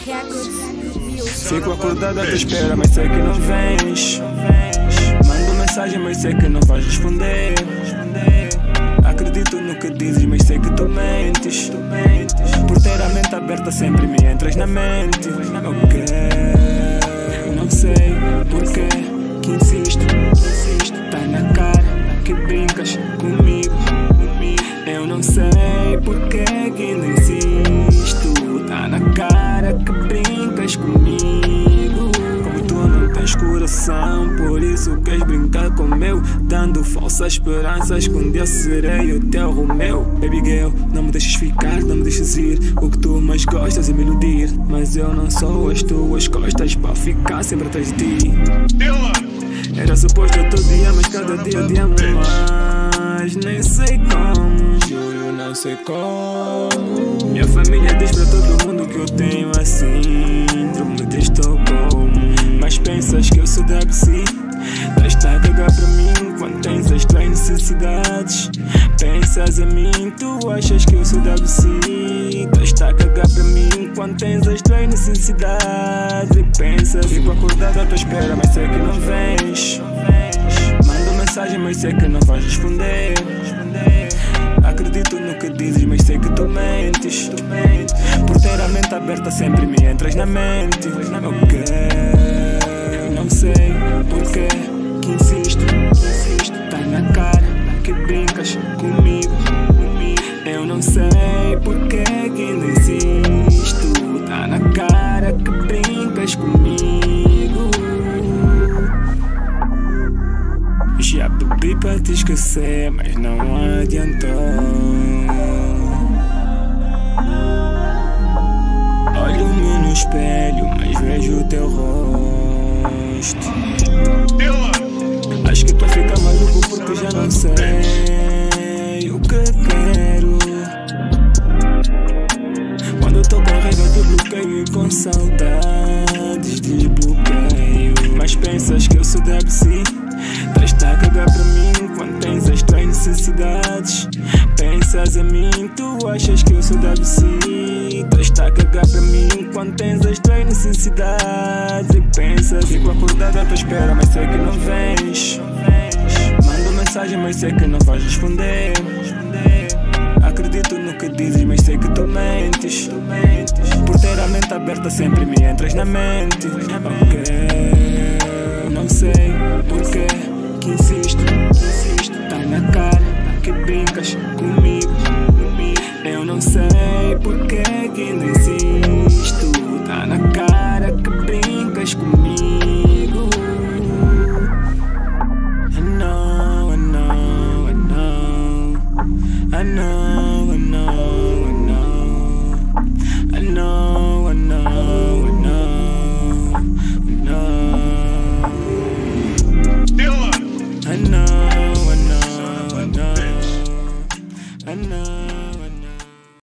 Fico acordado à tua espera, mas sei que não vens. Mando mensagem, mas sei que não vais responder. Acredito no que dizes, mas sei que tu mentes. Por ter a mente aberta sempre me entras na mente. Ok, não sei porquê que insisto. Tá na cara que brincas comigo. Eu não sei porquê que ainda insisto. Tá na cara que brincas comigo. Como tu não tens coração, por isso queres brincar com o meu, dando falsas esperanças que um dia serei o teu Romeu. Baby girl, não me deixes ficar, não me deixes ir. O que tu mais gostas é me iludir, mas eu não sou as tuas costas para ficar sempre atrás de ti. Era suposto outro dia, mas cada dia eu te amo mais. Nem sei como, juro, não sei como. Minha família diz para todo mundo que eu tenho a síndrome de Estocolmo. Mas pensas que eu sou da ABC? Estás a cagar para mim quando tens as tuas necessidades. Pensas em mim, tu achas que eu sou da ABC? Estás a cagar para mim quando tens as tuas necessidades. E pensas, fico acordado à tua espera, mas sei que não vens. Mando mensagem, mas sei que não vais responder. Acredito no que dizes, mas sei que tu mentes. Por ter a mente aberta sempre me entras na mente. Ok, não sei porquê que insisto. Tá na cara que brincas comigo. Eu não sei porquê que ainda insisto. Tá na cara que brincas comigo. Já bebi para te esquecer, mas não adiantou. Olho-me no espelho, mas vejo o teu rosto. Acho que tu fica maluco porque já não sei o que quero. Quando eu tô com raiva de bloqueio e com saudades desbloqueio. Mas pensas que eu sou da ABC? Estás a cagar para mim quando tens as tuas necessidades. Pensas em mim, tu achas que eu sou da ABC? Estás a cagar para mim quando tens as tuas necessidades. E pensas, fico acordado à tua espera, mas sei que não vens. Mando mensagem, mas sei que não vais responder. Acredito no que dizes, mas sei que tu mentes. Por ter a mente aberta sempre me entras na mente. Ok, não sei porquê que insisto. Tá na cara que brincas comigo. Eu não sei porquê que ainda insisto.